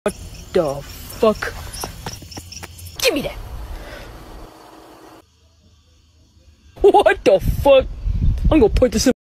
The fuck? Give me that! What the fuck? I'm gonna put this in